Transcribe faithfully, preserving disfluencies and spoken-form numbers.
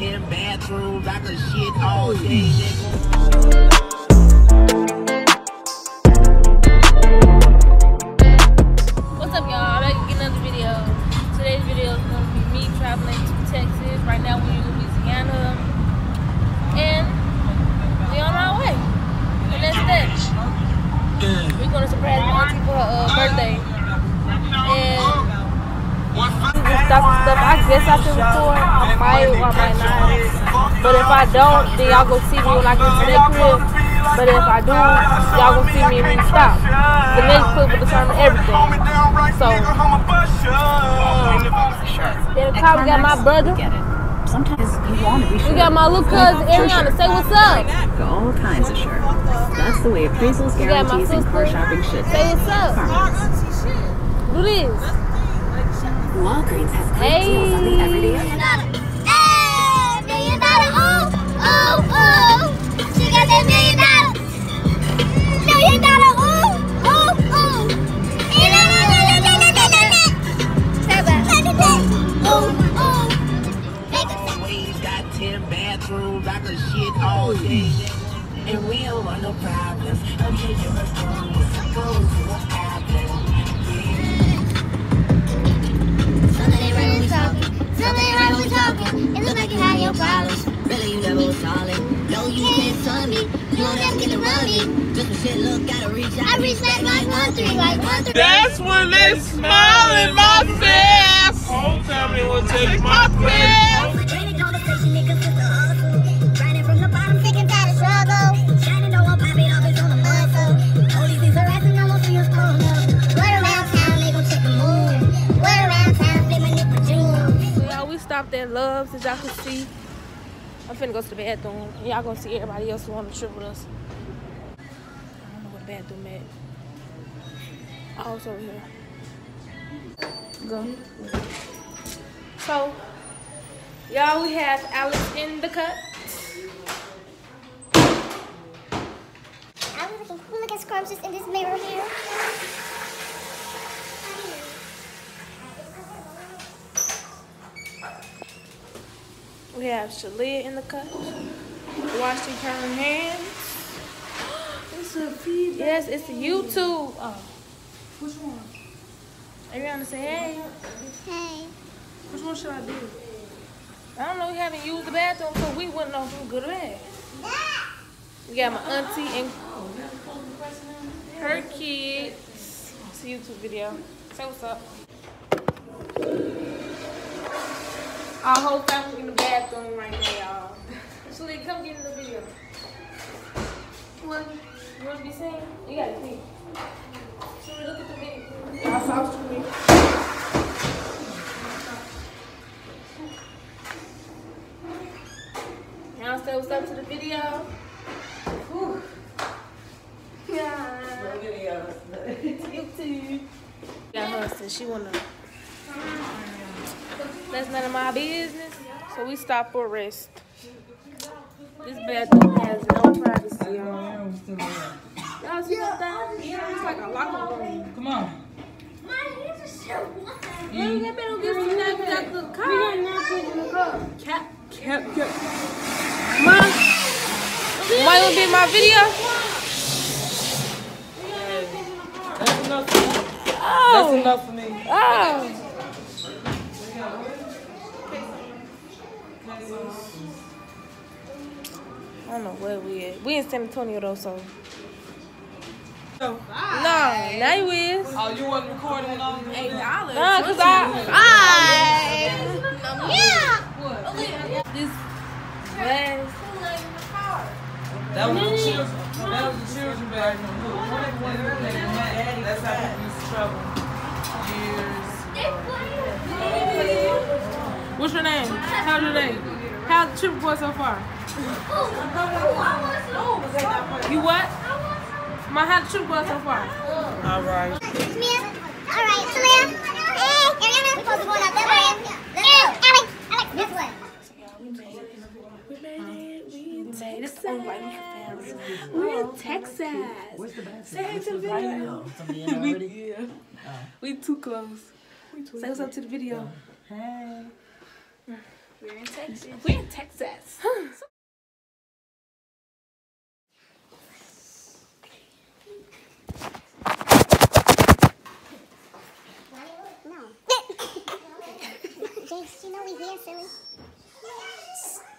ten bathrooms, I could shit all day, nigga. What's up, y'all? Back to get another video. Today's video is going to be me traveling to Texas. Right now we're in Louisiana. And we're on our way. And that's that. We're going to surprise my auntie for her uh, birthday. And just stop and stuff. I guess I can record. I might or I might not. But if I don't, then y'all go see me when I get to that crib. But if I do, y'all gonna see me when we stop. The next clip will determine everything. So, in the car we got my brother. Sometimes you want to be sure. We got my little cousin Ariana. Say what's up. Got all kinds of sure. That's the way appraisals, guarantees, and car shopping should. Say what's up. Do this. Walgreens has great deals on the everyday. Hey, million dollar, oh, oh, oh. She got that million dollar. Million dollar, oh, oh, oh. Always got ten bathrooms, I could shit all day, nigga. And we don't want no problems. I'm taking my phone, go to a problem. Something right when we talking. It looks like you had your problems. Really, you never was solid. No, you can't tell me. You don't ever get to run me. Just for shit, look, gotta reach out. I reach back like one three, like one three. That's when they smile in my face. Whole family will take my face. Training conversation, niggas with the hustle. Grinding from the bottom, thinking that it's struggle. Shining, no one popping up, it's on the muscle. Police is harassing, no one feels pulling up. Word around town, they gon' check the mood. Word around town, they manipulate. We stopped at Love's, as y'all can see. I'm finna go to the bathroom. Y'all gonna see everybody else who on the trip with us. I don't know what bathroom at. Oh, it's over here. Go. So, y'all, we have Alex in the cut. I'm looking cool looking scrumptious in this mirror here. We have Shalia in the cut. Washing her hands. It's a feed. Yes, it's a YouTube. Oh. Which one? Ariana say hey. Hey. Which one should I do? I don't know, we haven't used the bathroom, so we wouldn't know if it was good or bad. We got my auntie and her kids. It's a YouTube video. Say what's up. Our whole family in the bathroom right now, y'all. Shalia, come get in the video. You want, you want to be seen? You got to see. Shalia, look at the video. Y'all talk to me. Y'all say what's up to the video. Whew. Yeah. YouTube. Got her since she wanna. That's none of my business. So we stop for rest. This bathroom has no privacy, y'all. Y'all see that thing? Yeah, it's like a locker room. Come on. You get better get some napkins out the car. We got napkins in the car. Cap, cap, cap. Mom, why you be in my video? That's enough for me. Oh. That's enough for me. Oh. I don't know where we at. We in San Antonio though, so. No, now you is. Oh, you wasn't recording when I was eight dollars? Nah, cause I. I. Yeah. This glass. That was the children. That was the children bag. That's how people used to travel. Years. What's your name? How's your name? How's the trip going so far? You what? My how's the trip going so far? All right. All right, Talia. Hey, Ariana. We're supposed to go out that way. Let's go. Alex, Alex, this way. We made it. We made it. We in Texas. We're in Texas. Where's the bathroom? Say hey to the video. we, yeah. We too close. Say what's up to the video. Hey. We're in Texas. We're in Texas. No. James, you know we here, silly.